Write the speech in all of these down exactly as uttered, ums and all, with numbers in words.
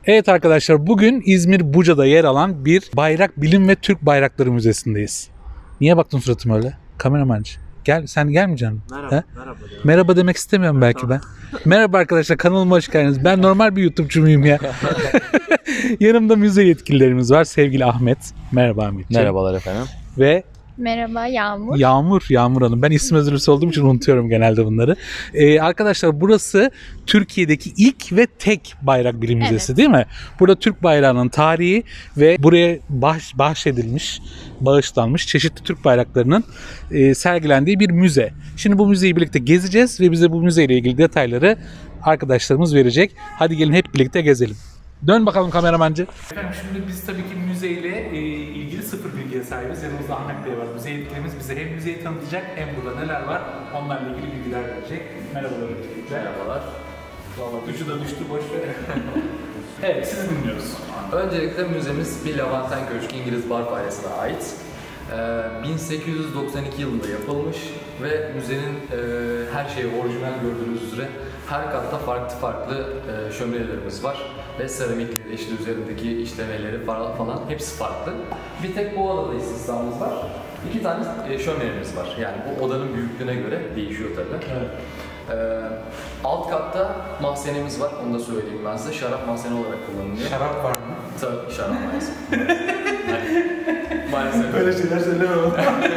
Evet arkadaşlar, bugün İzmir Buca'da yer alan bir Bayrak Bilim ve Türk Bayrakları Müzesi'ndeyiz. Niye baktın suratıma öyle? Kameramancı. Gel, sen gelmeyeceksin. Merhaba, He? merhaba. Diyorum. Merhaba demek istemiyorum belki ben. Merhaba arkadaşlar, kanalıma hoş geldiniz. Ben normal bir YouTube'cu muyum ya? Yanımda müze yetkililerimiz var. Sevgili Ahmet. Merhaba Ahmetciğim. Merhabalar efendim. Ve Merhaba Yağmur. Yağmur, Yağmur Hanım. Ben isim özürlüsü olduğum için unutuyorum genelde bunları. Ee, arkadaşlar burası Türkiye'deki ilk ve tek bayrak bilim müzesi, Evet. değil mi? Burada Türk bayrağının tarihi ve buraya bahş, bahşedilmiş, bağışlanmış çeşitli Türk bayraklarının e, sergilendiği bir müze. Şimdi bu müzeyi birlikte gezeceğiz ve bize bu müzeyle ilgili detayları arkadaşlarımız verecek. Hadi gelin hep birlikte gezelim. Dön bakalım kameramancı. Efendim şimdi biz tabii ki müzeyle e, ilgili sıfır bilgiye sahibiz. Yanımızda Ahmet Bey var. Müze yetkilimiz bize hem müzeyi tanıtacak hem burada neler var onlarla ilgili bilgiler verecek. Merhabalar öncelikle. Merhabalar. Üçü de düştü, boş ver. Evet, sizi dinliyoruz. Öncelikle müzemiz bir Lavanten Köşkü İngiliz Barf ailesine ait. bin sekiz yüz doksan iki yılında yapılmış ve müzenin e, her şeyi orijinal gördüğünüz üzere her katta farklı farklı e, şöminelerimiz var ve seramikleri, işte üzerindeki işlemeleri falan, falan hepsi farklı. Bir tek bu odada istisnamız var. İki tane e, şöminemiz var. Yani bu odanın büyüklüğüne göre değişiyor tabii. Evet. Ee, alt katta mahzenimiz var, onu da söyleyeyim ben size. Şarap mahzeni olarak kullanılıyor. Şarap var mı? Tabii, şarap maalesef. Maalesef. Böyle şeyler söylemem.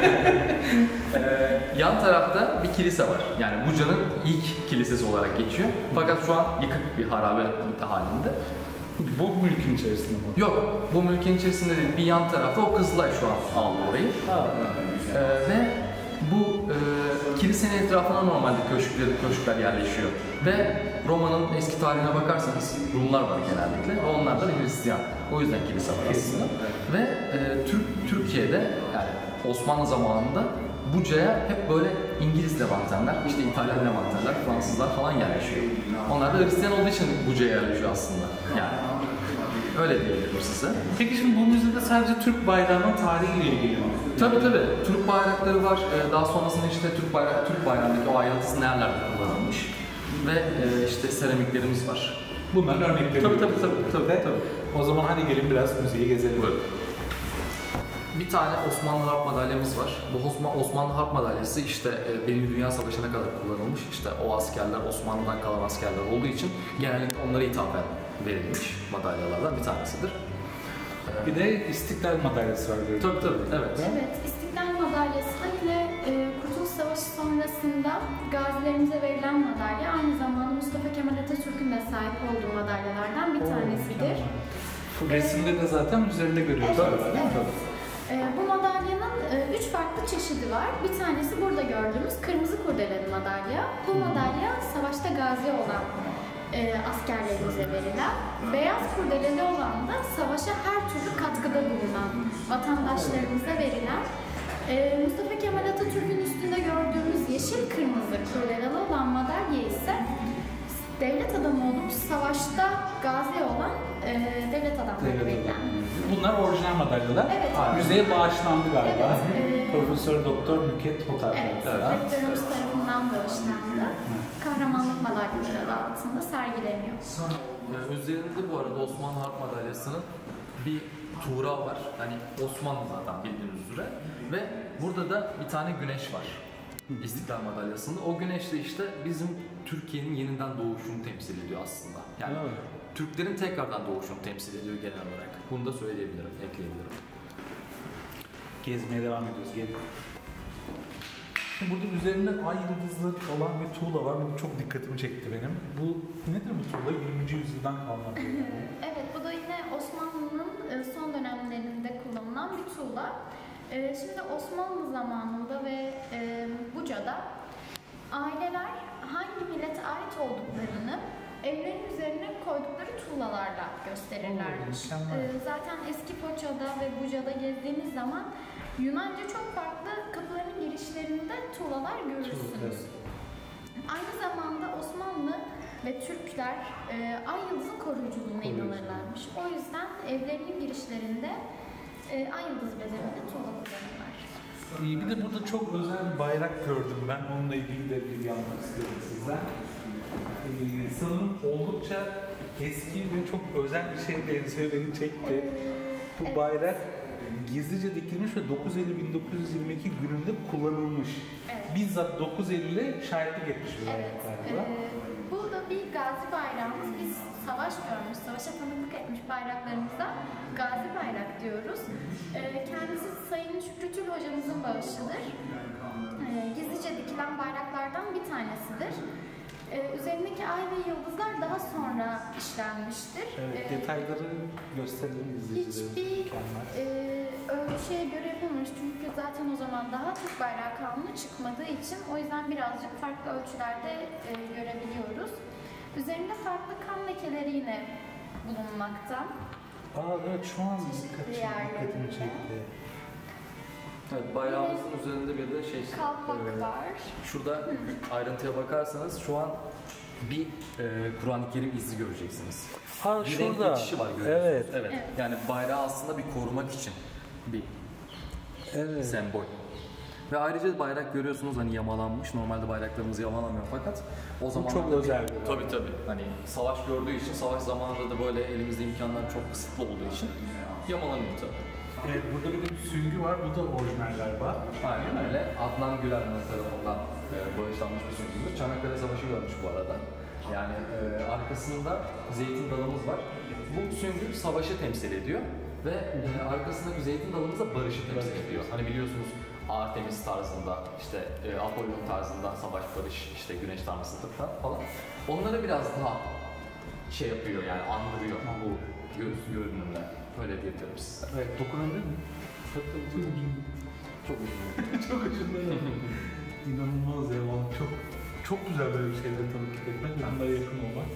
ee, yan tarafta bir kilise var. Yani Buca'nın ilk kilisesi olarak geçiyor. Fakat şu an yıkık bir harabe halinde. Bu mülkün içerisinde mi? Yok, bu mülkün içerisinde değil. Bir yan tarafta o Kızılay şu an aldı orayı. Ha, ee, ve bu e, kilisenin etrafına normalde köşkler, köşkler yerleşiyor. Ve Roma'nın eski tarihine bakarsanız Rumlar var genellikle. Onlar da Hristiyan. O yüzden kilise var aslında. Ve e, Türk Türkiye'de yani Osmanlı zamanında Buca'ya hep böyle İngiliz Levantenler, işte İtalyan Levantenler, Fransızlar falan yerleşiyor. Onlar da Hristiyan olduğu için Buca'ya yerleşiyor aslında. Yani öyle diyebilirim size. Peki şimdi bu müzede sadece Türk bayrağının tarihiyle ilgili mi? Tabii tabii. Türk bayrakları var. Daha sonrasında işte Türk bayrağı, Türk bayrağındaki o ayrıntısı nerelerde kullanılmış ve işte seramiklerimiz var. Bunların örnekleri. Tabii tabii tabii tabii. tabii. O zaman hadi gelin biraz müzeyi gezelim. Buyurun. Bir tane Osmanlı Harp madalyamız var. Bu Osman, Osmanlı Harp madalyası işte Birinci Dünya Savaşı'na kadar kullanılmış. İşte o askerler Osmanlı'dan kalan askerler olduğu için genellikle onlara ithafen verilmiş madalyalardan bir tanesidir. Bir de İstiklal madalyası var diyor. Tabii tabii, evet. Evet, İstiklal Madalyası da yine e, Kurtuluş Savaşı sonrasında gazilerimize verilen madalya. Aynı zamanda Mustafa Kemal Atatürk'ün de sahip olduğu madalyalardan bir tanesidir. Resimde de zaten üzerinde görüyoruz. Evet, evet. E, bu madalyanın e, üç farklı çeşidi var. Bir tanesi burada gördüğümüz kırmızı kurdeleli madalya. Bu madalya savaşta gazi olan E, askerlerimize verilen, beyaz kurdeleli olan da savaşa her türlü katkıda bulunan vatandaşlarımıza verilen, e, Mustafa Kemal Atatürk'ün üstünde gördüğümüz yeşil kırmızı kurdeleli olan madalya ise devlet adamı olup savaşta gazi olan e, devlet adamlarına verilen. Bunlar orijinal madalyalar. Evet. Müzeye bağışlandı galiba. Evet, e, Profesör Doktor Nükhet Totar. Evet, rektörümüz tarafından bağışlandı. Kahramanlık madalyaları adı altında sergileniyor. Ee, üzerinde bu arada Osmanlı Harp Madalyası'nın bir tuğra var. Hani Osmanlı zaten bildiğiniz üzere. Ve burada da bir tane güneş var. İstiklal Madalyası'nda. O güneş de işte bizim Türkiye'nin yeniden doğuşunu temsil ediyor aslında. Yani evet. Türklerin tekrardan doğuşunu temsil ediyor genel olarak. Bunu da söyleyebilirim, ekleyebilirim. Gezmeye devam ediyoruz. Gelin. Burada üzerinde ay yıldızlı olan bir tuğla var. Bu çok dikkatimi çekti benim. Bu nedir bu tuğla? yirminci yüzyıldan kalma. Evet, bu da yine Osmanlı'nın son dönemlerinde kullanılan bir tuğla. Şimdi Osmanlı zamanında ve Buca'da aileler hangi millete ait olduklarını evlerin üzerine koydukları tuğlalarla gösterirlermiş. Zaten eski Foça'da ve Buca'da gezdiğiniz zaman Yunanca çok farklı kapıların girişlerinde tuğlalar görürsünüz. Aynı zamanda Osmanlı ve Türkler e, ay yıldızın koruyuculuğuna inanırlarmış. O yüzden evlerinin girişlerinde e, ay yıldız bezeninde tuğla kullanırlar. Bir de burada çok özel bir bayrak gördüm ben. Onunla ilgili de bilgi almak istiyorum sizden. Ee, sanırım oldukça eski ve çok özel bir şey benziyor, beni çekti. Bu Evet. bayrak gizlice dikilmiş ve dokuz Eylül bin dokuz yüz yirmi iki gününde kullanılmış. Evet. Bizzat dokuz Eylül'e şahitlik etmiş bir bayrak Evet, galiba. e, bu da bir gazi bayrağımız. Biz savaş görmüş, savaşa tanıklık etmiş bayraklarımıza gazi bayrak diyoruz. E, kendisi Sayın Şükrü Tül hocamızın bağışıdır. E, gizlice dikilen bayraklardan bir tanesidir. E, üzerindeki ay ve yıldızlar daha sonra işlenmiştir. Evet, E, detayları gösterelim izleyicilerimize. Hiçbir Mükemmel. e, ölçüye göre yapılmamış çünkü zaten o zaman daha Türk bayrağı kanunu çıkmadığı için o yüzden birazcık farklı ölçülerde e, görebiliyoruz. Üzerinde farklı kan lekeleri yine bulunmakta. Aa evet, şu an Çeşitli dikkat- yerlerinde. dikkatimi çekti. Evet, bayrağımızın üzerinde bir de şey... Kalpak e, var. Şurada ayrıntıya bakarsanız şu an bir e, Kur'an-ı Kerim izi göreceksiniz. Ha Bir renk şurada. geçişi var görüyorsunuz. Evet. evet. Evet. Yani bayrağı aslında bir korumak için bir Evet. sembol. Ve ayrıca bayrak görüyorsunuz hani yamalanmış. Normalde bayraklarımız yamalanmıyor fakat o zaman çok özel bir Tabii tabii. Hani savaş gördüğü için, savaş zamanında da böyle elimizde imkanlar çok kısıtlı olduğu için yamalanıyor tabii. Evet, burada bir de bir sürgü var. Bu da orijinal galiba. Aynen öyle. Adnan Güler'in tarafından e, bağışlanmış bir sürgüdür. Çanakkale Savaşı görmüş bu arada. Yani e, arkasında zeytin dalımız var. Bu süngü savaşı temsil ediyor ve e, arkasındaki zeytin dalımız da barışı temsil ediyor. Hani biliyorsunuz Artemis tarzında, işte e, Apollon tarzında savaş, barış, işte güneş tanrısıdır falan. Onları biraz daha şey yapıyor yani andırıyor bu göz görünümle. Öyle diyebilirim size. Evet, dokunabilir miyim? Çok da uzun. Çok uzun. Çok ucunda ya. İnanılmaz ya. Vallahi çok çok güzel böyle bir şeyleri tanıklık etmek ve bunlara yakın olmak.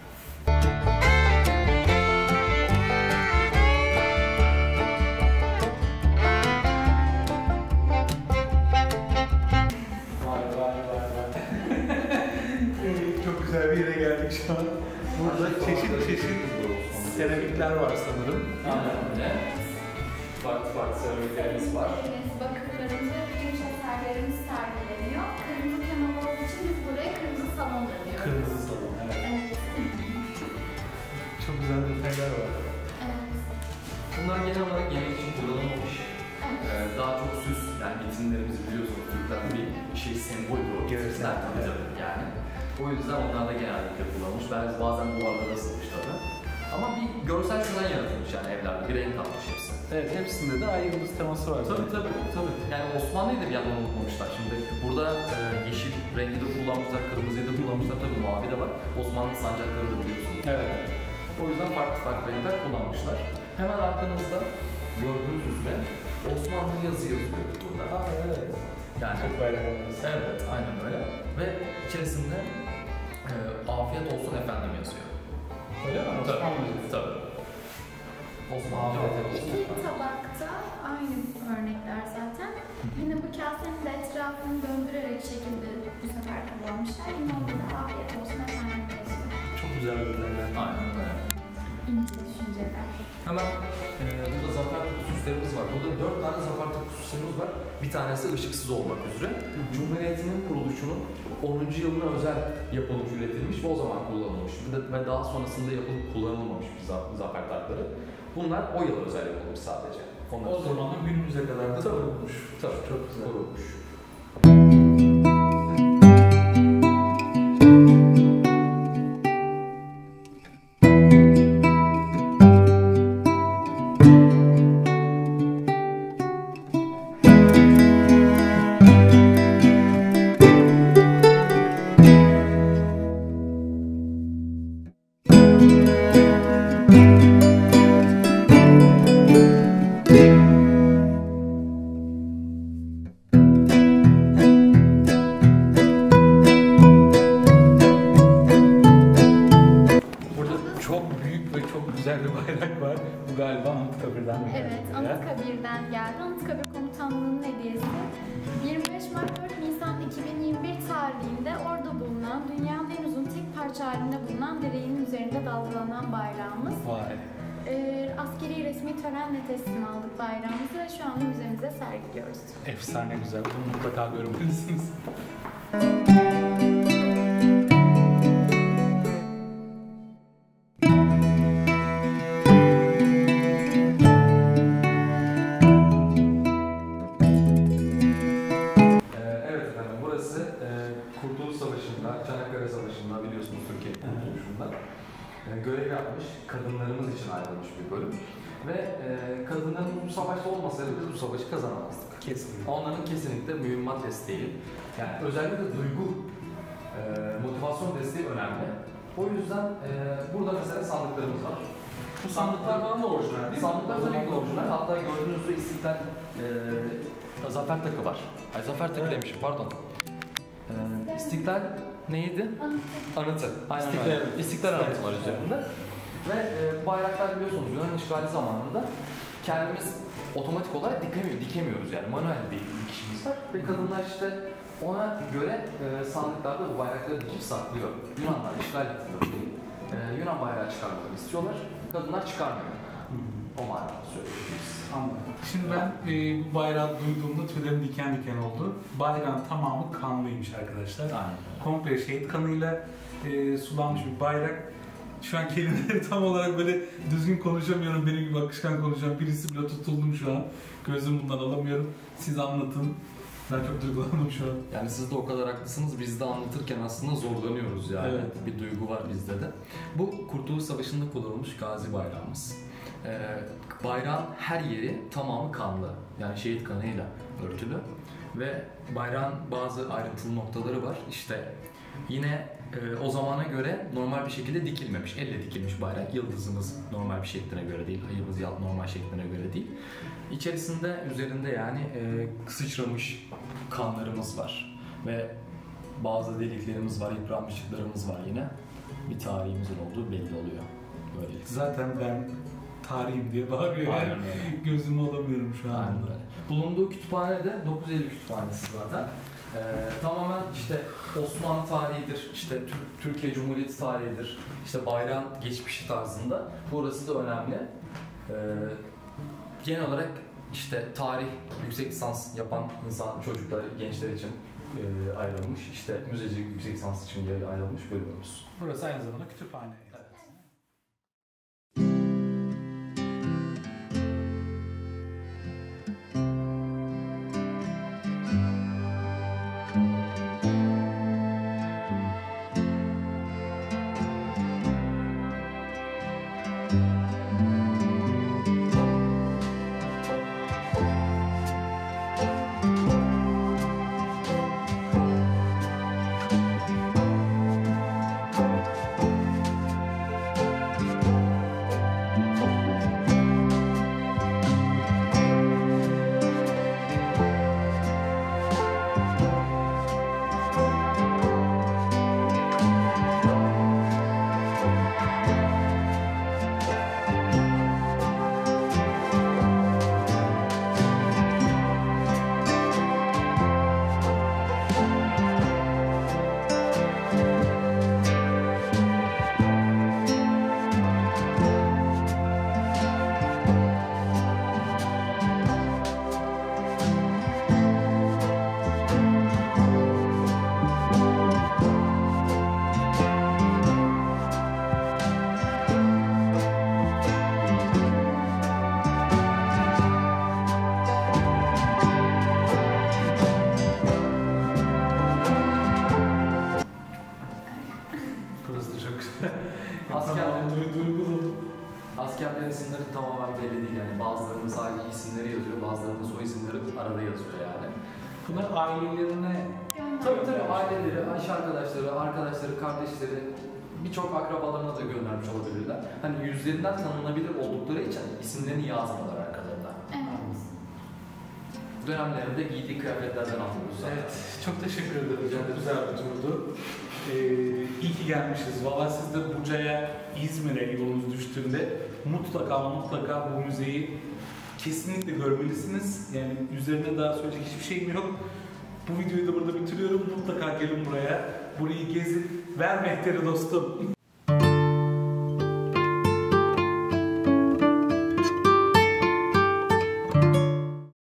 Vay vay vay vay. Çok güzel bir yere geldik şu an. Burada çeşit çeşit seramikler var sanırım. Aynen öyle. Farklı farklı seramiklerimiz var. Deniz bakırlarımız ve gümüş eserlerimiz sergileniyor. Kırmızı temalı olduğu için biz buraya kırmızı salon da diyoruz. Kırmızı salon. Evet. Evet. Çok güzel detaylar var. Evet. Bunlar genel olarak yemek için kullanılmamış. Ee, daha çok süs, yani vitrinlerimizi biliyorsunuz Türkler bir şey semboldür o vitrinler tabii tabii yani. O yüzden onlar da genellikle kullanılmış. Belki bazen duvarlara asılmış tabii. Ama bir görsel şölen yaratılmış yani evlerde, bir renk katmış hepsi. Evet, hepsinde de ay yıldız teması var. Tabii tabii tabii. Yani Osmanlı'yı da bir yandan unutmamışlar. Şimdi burada e, yeşil rengi de kullanmışlar, kırmızıyı da kullanmışlar, tabii mavi de var. Osmanlı sancakları da biliyorsunuz. Evet. O yüzden farklı farklı renkler kullanmışlar. Hemen arkanızda gördüğünüz üzere Osmanlı yazı yazıyor burada. Aa evet. Yani Çok bayrak olması. evet, aynen öyle. Ve içerisinde e, afiyet olsun efendim yazıyor. Öyle mi? Tabii, tabii. Osmanlı afiyet olsun İki efendim. tabakta aynı örnekler zaten. Yine bu kasenin de etrafını döndürerek şekilde bu sefer kullanmışlar. Yine orada da afiyet olsun efendim yazıyor. Çok güzel detaylar. Aynen öyle. İnce düşünceler. Hemen e, burada zafer süslerimiz var. Burada dört tane zafer süslerimiz var. Bir tanesi ışıksız olmak üzere. Cumhuriyet'in kuruluşunun onuncu yılına özel yapılmış, üretilmiş ve o zaman kullanılmış. Ve daha sonrasında yapılıp kullanılmamış bir za- zafer tankları. Bunlar o yıl özel yapılmış sadece. Onlar O zamanın günümüze kadar da Tabii. kurulmuş. tabii Çok güzel. kurulmuş. Burada çok büyük ve çok güzel bir bayrak var. Bu galiba Anıtkabir'den bir Evet, bayrak. Anıtkabir'den geldi. Anıtkabir Komutanlığı'nın hediyesi. yirmi beş Mart dört Nisan iki bin yirmi bir tarihinde orada bulunan, dünyanın en uzun tek parça halinde bulunan direğin üzerinde dalgalanan bayrağımız. Vay. Ee, askeri resmi törenle teslim aldık bayrağımızı ve şu anda müzemizde sergiliyoruz. Efsane güzel. Bunu mutlaka görmelisiniz. Müzik kadınlarımız için ayrılmış bir bölüm. Ve e, kadınların bu savaşta olmasaydı biz bu savaşı kazanamazdık. Kesinlikle. Onların kesinlikle mühimmat desteği, yani özellikle duygu, e, motivasyon desteği önemli. O yüzden e, burada mesela sandıklarımız var. Bu sandıklar bana da orijinal değil mi? Sandıklar tabii ki orijinal. Hatta gördüğünüz üzere İstiklal e, zafer takı var. Ay zafer takı Evet. demişim, pardon. E, İstiklal neydi? Anıtı. Aynen İstiklal. öyle. İstiklal anıtı var üzerinde. Ve e, bayraklar biliyorsunuz Yunan işgali zamanında kendimiz otomatik olarak dikemiyor, dikemiyoruz yani manuel bir dikişimiz var. Ve kadınlar işte ona göre e, sandıklarda bu bayrakları dikip saklıyor. Yunanlar işgal ettiler diye. E, Yunan bayrağı çıkarmalarını istiyorlar. Kadınlar çıkarmıyor. O manada söylüyoruz. Anladım. Şimdi ben e, bu bayrağı duyduğumda tüylerim diken diken oldu. Bayrağın tamamı kanlıymış arkadaşlar. Aynen. Komple şehit kanıyla e, sulanmış bir bayrak. Şu an kelimeleri tam olarak böyle düzgün konuşamıyorum. Benim gibi akışkan konuşan birisi bile tutuldum şu an. Gözüm bundan alamıyorum. Siz anlatın. Ben çok duygulandım şu an. Yani siz de o kadar haklısınız. Biz de anlatırken aslında zorlanıyoruz yani. Evet. Bir duygu var bizde de. Bu Kurtuluş Savaşı'nda kullanılmış gazi bayrağımız. Ee, bayrağın her yeri tamamı kanlı. Yani şehit kanıyla örtülü. Ve bayrağın bazı ayrıntılı noktaları var. İşte yine e, o zamana göre normal bir şekilde dikilmemiş. Elle dikilmiş bayrak. Yıldızımız normal bir şekline göre değil. Ayımız normal şekline göre değil. İçerisinde, üzerinde yani e, sıçramış kanlarımız var. Ve bazı deliklerimiz var, yıpranmışlıklarımız var yine. Bir tarihimizin olduğu belli oluyor. Böylelikle. Zaten ben tarihim diye bağırıyor. Aynen Yani. öyle. Gözümü alamıyorum şu an. Aynen öyle. Bulunduğu kütüphane de dokuz Eylül Kütüphanesi zaten. Ee, tamamen işte Osmanlı tarihidir, işte Türk, Türkiye Cumhuriyeti tarihidir, işte bayrağın geçmişi tarzında. Burası da önemli. Ee, genel olarak işte tarih, yüksek lisans yapan insan, çocuklar, gençler için e, ayrılmış. İşte müzecilik yüksek lisans için ayrılmış bölümümüz. Burası aynı zamanda kütüphane. Evet. Burası da çok güzel. Asker- Tamam, duygulu. Askerlerin isimleri tamamen belli değil yani. Bazılarının sadece isimleri yazıyor, bazılarının soy isimleri arada yazıyor yani. Bunlar ailelerine Tabii tabii aileleri, iş arkadaşları, arkadaşları, kardeşleri, birçok akrabalarına da göndermiş olabilirler. Hani yüzlerinden tanınabilir oldukları için isimlerini yazmıyorlar arkalarında. Evet. Dönemlerinde giydiği kıyafetlerden anlıyoruz zaten. Evet, çok teşekkür ederim. Çok güzel bir turdu. Ee, iyi ki gelmişiz. Valla siz de Buca'ya, İzmir'e yolunuz düştüğünde mutlaka mutlaka bu müzeyi kesinlikle görmelisiniz. Yani üzerine daha söyleyecek hiçbir şeyim yok. Bu videoyu da burada bitiriyorum. Mutlaka gelin buraya. Burayı gezin. Ver mehteri dostum.